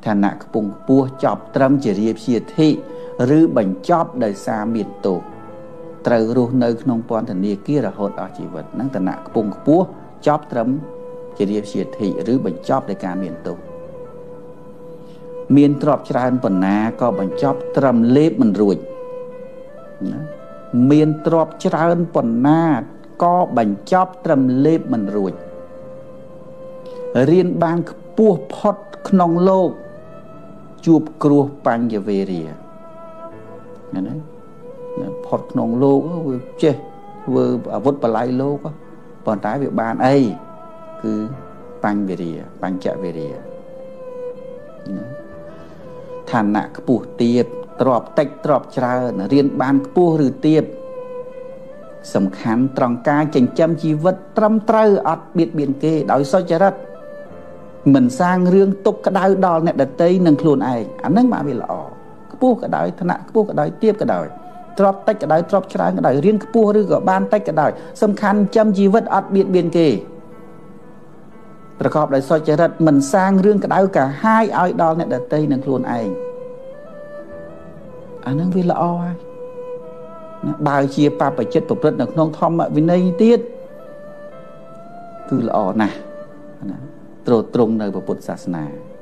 ឋានៈខ្ពង់ខ្ពស់ចប់ត្រឹមជារាព្យាធិឬបញ្ចប់ដោយសារមានទោសត្រូវរស់នៅក្នុងពន្ធនាគាររហូតអស់ជីវិតហ្នឹងឋានៈខ្ពង់ខ្ពស់ចប់ត្រឹមជារាព្យាធិឬបញ្ចប់ដោយការមានទោសមានទ្រព្យច្រើនប៉ុណ្ណាក៏បញ្ចប់ត្រឹមលេបមិនរួចណាមានទ្រព្យច្រើនប៉ុណ្ណាក៏បញ្ចប់ត្រឹមលេបមិនរួចរៀនបានខ្ពស់ផុតក្នុងលោកជួបគ្រោះបញ្ញវេរាណាផុតក្នុងលោកវាចេះធ្វើអាវុធបល័យលោកប៉ុន្តែវាបានអីគឺបញ្ញវេរាបញ្ចវេរាណាឋានៈខ្ពស់ទាបទ្រព្យតិចទ្រព្យច្រើនរៀនបានខ្ពស់ឬទាបសំខាន់ត្រង់ការចិញ្ចឹមជីវិតត្រឹមត្រូវអត់បៀតបៀនគេដោយសុចរិតមិនសាងរឿងទុកក្តៅដល់អ្នកដទៃនិងខ្លួនឯងអាហ្នឹងមកវាល្អខ្ពស់ក៏ដោយឋានៈខ្ពស់ក៏ដោយទាបក៏ដោយទ្រព្យតិចក៏ដោយទ្រព្យច្រើនក៏ដោយរៀនខ្ពស់ឬក៏បានតិចក៏ដោយសំខាន់ចិញ្ចឹមជីវិតអត់បៀតបៀនគេប្រកបដោយសុចរិតមិនសាងរឿងក្តៅកាហាយឲ្យដល់អ្នកដទៃនិងខ្លួនឯងអាហ្នឹងវាល្អហើយណាបើជាបព្វជិតប្រព្រឹត្តនៅក្នុងធម្មវិន័យទៀតគឺល្អណាស់ណាទ្រទ្រង់នៅពុទ្ធសាសនា